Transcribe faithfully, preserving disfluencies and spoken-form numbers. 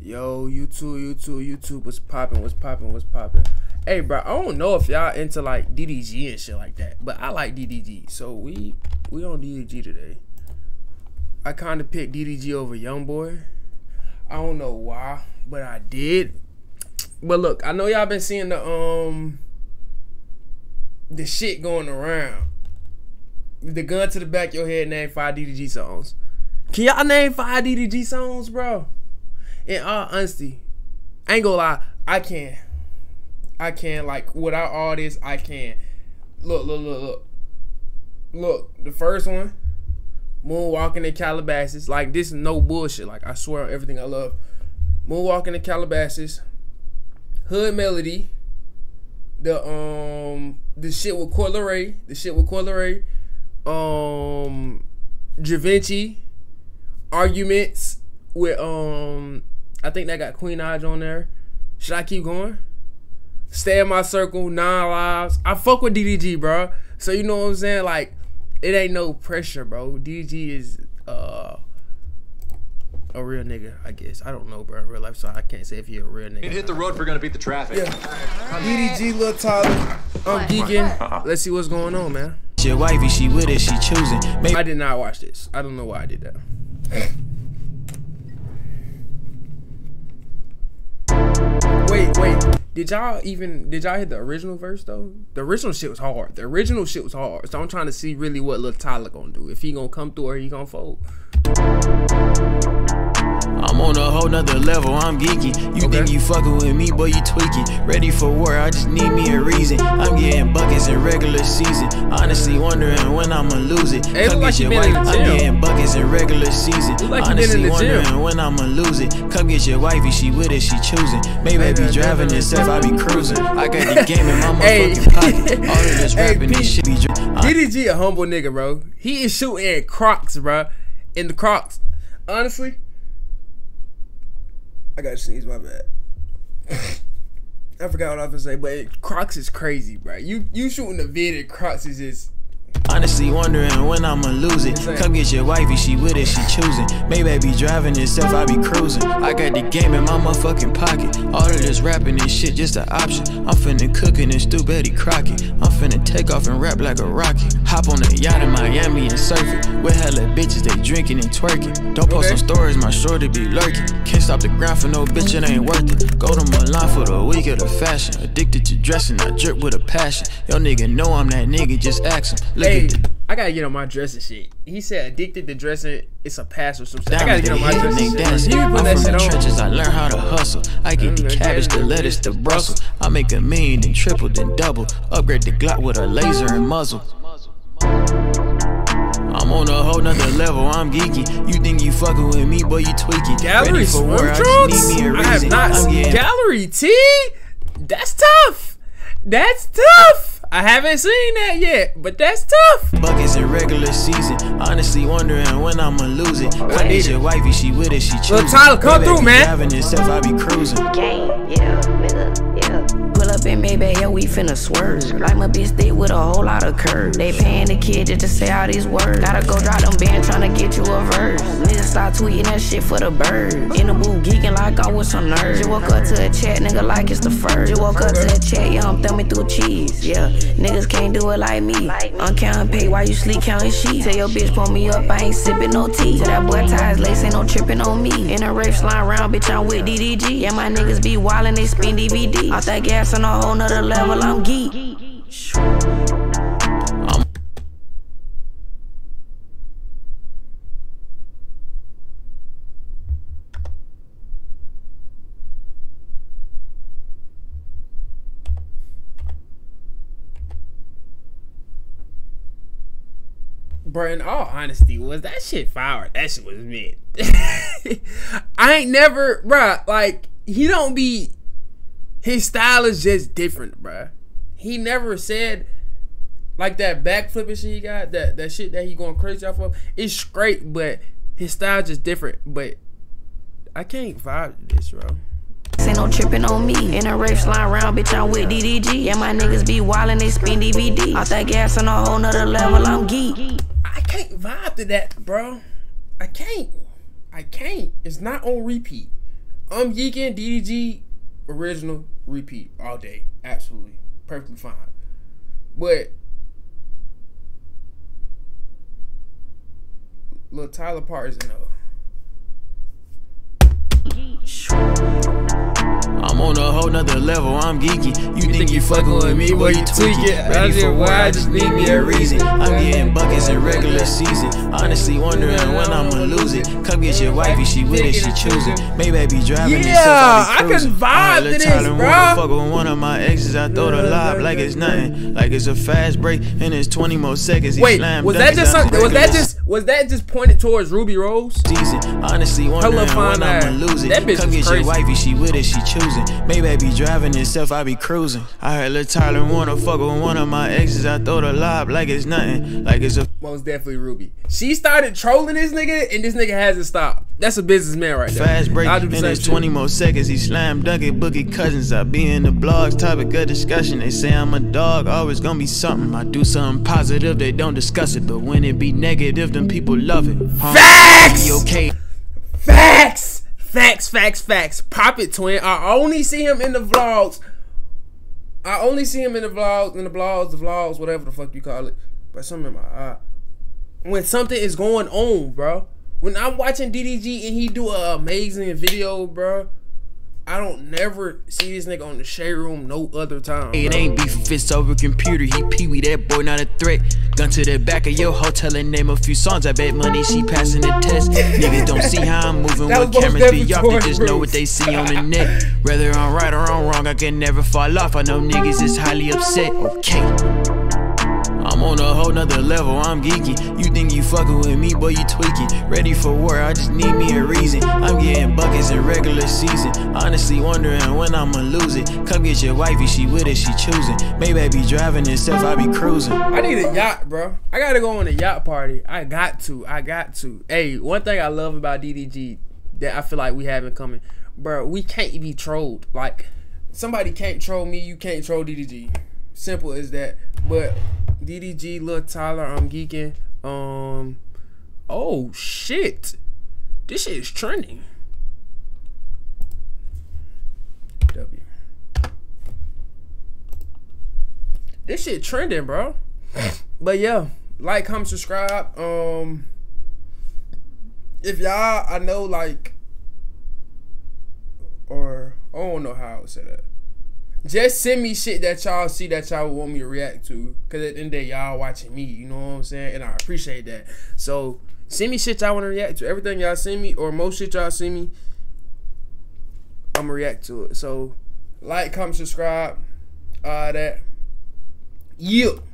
Yo, YouTube, YouTube, YouTube, what's poppin', what's poppin', what's poppin'? Hey, bro, I don't know if y'all into like D D G and shit like that, but I like D D G, so we we on D D G today. I kind of picked D D G over Youngboy. I don't know why, but I did. But look, I know y'all been seeing the um the shit going around. The gun to the back of your head, name five D D G songs. Can y'all name five D D G songs, bro? In all honesty, I ain't gonna lie, I can. I can, like, without all this, I can. Look, look, look, look. Look, the first one, Moonwalking in Calabasas. Like, this is no bullshit. Like, I swear on everything I love. Moonwalking in Calabasas. Hood Melody. The, um, the shit with Coi Leray. The shit with Coi Leray. Um, Da Vinci. Arguments with, um, I think that got Queen Aj on there. Should I keep going? Stay in My Circle, Nine Lives. I fuck with D D G, bro. So you know what I'm saying? Like, it ain't no pressure, bro. D D G is uh a real nigga, I guess. I don't know, bro, in real life, so I can't say if he a real nigga. Hit the road if we're gonna beat the traffic. Yeah. D D G, Lil Tyler. I'm Geekin. Let's see what's going on, man. Your wifey, she with it, she choosing. Maybe I did not watch this. I don't know why I did that. Wait, wait. Did y'all even, did y'all hit the original verse though? The original shit was hard. The original shit was hard. So I'm trying to see really what Lil Tyler gonna do. If he gonna come through or he gonna fold. I'm on a whole nother level, I'm geeky. You okay. Think you fucking with me, boy, you tweaking. Ready for war, I just need me a reason. I'm getting buckets in regular season. Honestly wondering when I'ma lose it. Hey, Come like get your wife. I'm getting buckets in regular season. Like Honestly wondering gym. when I'ma lose it. Come get your wifey, she with it, she choosing. Maybe I be driving itself, I be cruising. I got the game in my motherfucking pocket. All of this hey, rapping, this shit be D D G a humble nigga, bro. He is shooting at Crocs, bro. In the Crocs. Honestly, I gotta sneeze, my bad. I forgot what I was gonna say, but Crocs is crazy, bro. You you shooting the vid at Crocs is just. Honestly wondering when I'ma lose it. Come get your wifey, she with it, she choosing. Maybe I be driving itself, I be cruising. I got the game in my motherfucking pocket. All of this rapping and shit just an option. I'm finna cook in this stew, Betty Crockett. I'm finna take off and rap like a rocket. Hop on a yacht in Miami and surf it. With hella bitches, they drinking and twerking. Don't post okay. some stories, my shorty be lurking. Can't stop the grind for no bitch, it ain't worth it. Go to Milan for the week of the fashion. Addicted to dressing, I drip with a passion. Yo nigga know I'm that nigga, just ask him. Look hey, at the I gotta get on my dressing shit. He said addicted to dressing, it's a pass or something. I gotta get on my dressing shit. He I'm put that from shit the on. trenches, I learn how to hustle. I get the cabbage, the lettuce, the Brussels. I make a million, then triple, then double. Upgrade the Glock with a laser and muzzle. I'm on a whole nother level, I'm geeky. You think you fucking with me, boy, you tweaking. Gallery swim trunks? I have not seen Gallery T. That's tough. That's tough. I haven't seen that yet, but that's tough. Buckets in regular season. Honestly wondering when I'ma lose it. I need your wifey, she with it, she choosing. Lil Tyler, come through, man. Driving itself, I be cruising. Gang, yeah, nigga, yeah. Pull up in Maybach, yeah, we finna swerve. Like my bitch thick with a whole lot of curve. They paying the kid just to say all these words. Gotta go drop them bands tryna get you a verse. Niggas start tweeting that shit for the birds. In the booth geeking like I'm with some nerds. Just woke up to a chat, nigga, like it's the first. Just woke up to a chat, yeah, I'm thumbing through cheese, yeah. Niggas can't do it like me. I'm counting pay while you sleep counting sheets. Tell your bitch pull me up, I ain't sipping no tea. Tell that boy ties lace, ain't no tripping on me. In a rape slime round, bitch, I'm with D D G. Yeah, my niggas be wildin', they spin D V D. Off that gas on a whole nother level, I'm geek. I'm Bro, in all honesty, was that shit fire? That shit was mid. I ain't never, bro, like, he don't be, his style is just different, bro. He never said, like, that backflip and shit he got, that, that shit that he going crazy off of, it's great, but his style just different. But I can't vibe this, bro. Ain't no tripping on me. In a rape slime round, bitch, I'm with D D G. Yeah, my niggas be wildin', they spin D V D. Off that gas on a whole nother level, I'm geek. I can't vibe to that, bro. I can't. I can't. It's not on repeat. I'm Geekin, D D G, original, repeat all day. Absolutely. Perfectly fine. But Lil Tyler part is enough. I'm on a whole nother level, I'm geeky. You, you think you fucking with me, boy, you tweaking. Ready for war, I just need me a reason. I'm getting buckets in regular season. Honestly wondering when I'ma lose it. Come get your wifey, she with it, she choosing. Maybe I be driving yeah, this stuff, I, I can vibe to this, bro. Fuck with one of my exes, I throw the lob like it's nothing. Like it's a fast break and it's twenty more seconds. Wait, was that just something, was that just was that just pointed towards Ruby Rose? Season. Honestly wondering when I'ma lose it. That bitch Come get crazy. your wifey, she with it, she choosing. Maybe I be driving itself, I be cruising. I heard Lil Tyler wanna fuck with one of my exes. I throw the lob like it's nothing. Like it's a most definitely Ruby. She started trolling this nigga, and this nigga hasn't stopped. That's a businessman right there. Fast break, and it's twenty more seconds. He slam dunk it, boogie cousins. I be in the blogs, topic of discussion. They say I'm a dog, always gonna be something. I do something positive, they don't discuss it. But when it be negative, them people love it. Huh? Facts! Be okay. Facts! Facts, facts, facts. Pop it, twin. I only see him in the vlogs. I only see him in the vlogs, in the vlogs, the vlogs, whatever the fuck you call it. But something in my eye. When something is going on, bro. When I'm watching D D G and he do an amazing video, bro, I don't never see this nigga on the shade room no other time. It bro. ain't beef if it's over computer. He pee-wee, that boy not a threat. Gun to the back of your hotel and name a few songs. I bet money she passing the test. Niggas don't see how I'm moving with cameras be off. They just know what they see on the net. Whether I'm right or I'm wrong, I can never fall off. I know niggas is highly upset. Okay. I'm on a whole nother level, I'm geeky. You think you fucking with me, boy, you tweaking. Ready for war, I just need me a reason. I'm getting buckets in regular season. Honestly wondering when I'ma lose it. Come get your wifey, she with it, she choosing. Maybe I be driving itself, I be cruising. I need a yacht, bro. I gotta go on a yacht party. I got to, I got to. Hey, one thing I love about D D G that I feel like we have in common, bro, we can't be trolled. Like, somebody can't troll me, you can't troll D D G. Simple as that. But D D G, Lil Tyler, I'm Geekin. Um, oh shit, this shit is trending. W. This shit trending, bro. But yeah, like, comment, subscribe. Um, if y'all, I know, like, or I don't know how I would say that. Just send me shit that y'all see that y'all want me to react to. Cause at the end of the day, y'all watching me, you know what I'm saying? And I appreciate that. So send me shit y'all want to react to. Everything y'all send me, or most shit y'all send me, I'ma react to it. So like, comment, subscribe, all that. Yeah.